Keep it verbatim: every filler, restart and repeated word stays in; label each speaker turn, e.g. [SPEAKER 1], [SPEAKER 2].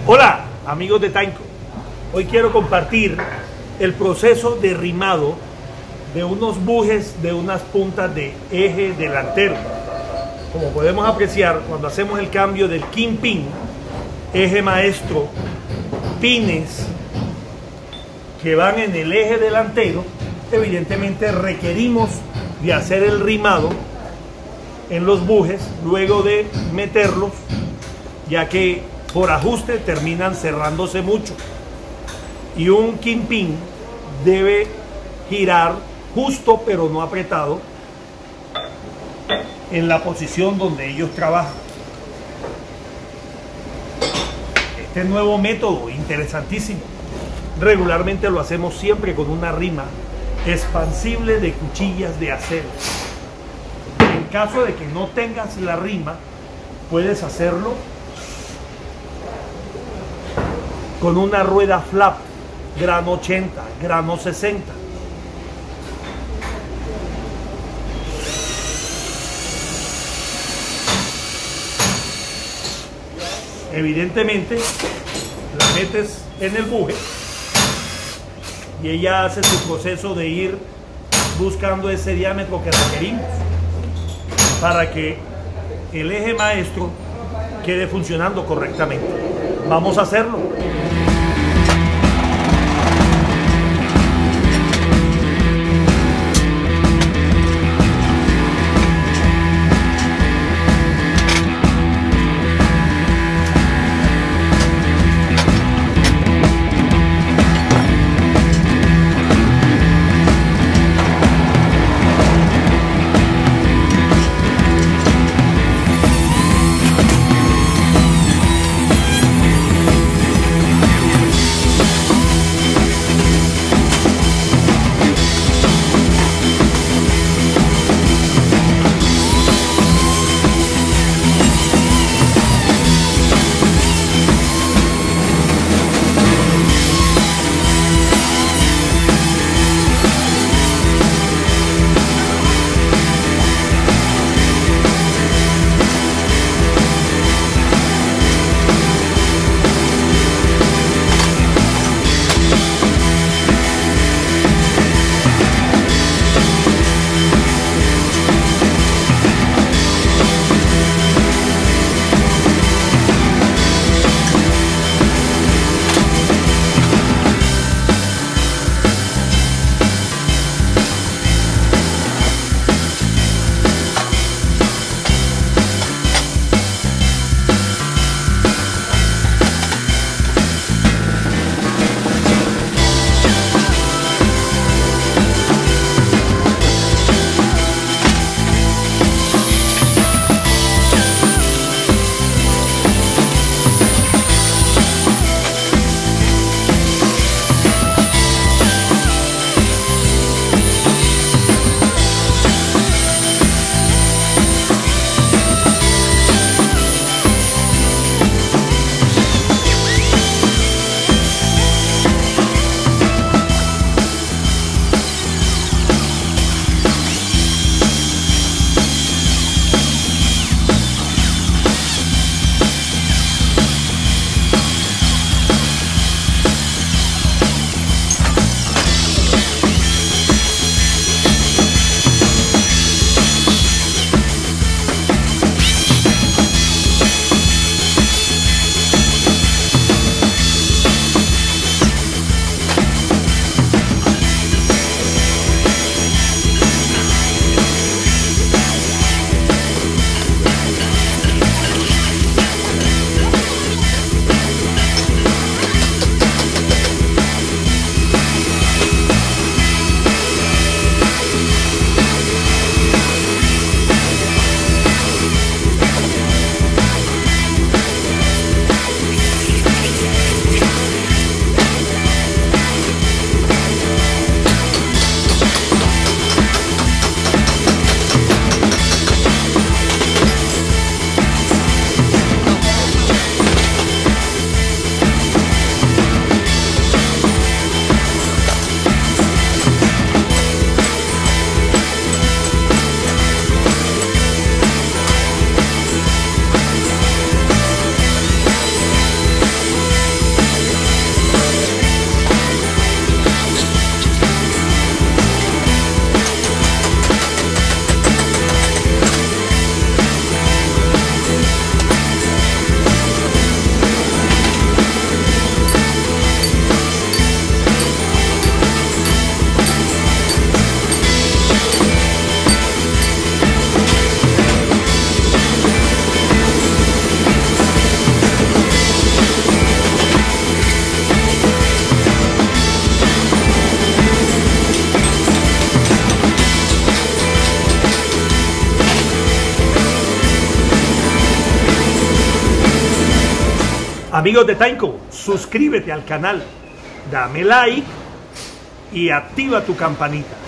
[SPEAKER 1] Hola amigos de Tainco, hoy quiero compartir el proceso de rimado de unos bujes de unas puntas de eje delantero. Como podemos apreciar, cuando hacemos el cambio del kingpin, eje maestro, pines que van en el eje delantero, evidentemente requerimos de hacer el rimado en los bujes luego de meterlos, ya que por ajuste terminan cerrándose mucho, y un kingpin debe girar justo pero no apretado en la posición donde ellos trabajan. Este nuevo método interesantísimo regularmente lo hacemos siempre con una rima expansible de cuchillas de acero. En caso de que no tengas la rima, puedes hacerlo con una rueda flap grano ochenta, grano sesenta. Evidentemente la metes en el buje y ella hace su proceso de ir buscando ese diámetro que requerimos para que el eje maestro quede funcionando correctamente. Vamos a hacerlo. Amigos de Tainco, suscríbete al canal, dame like y activa tu campanita.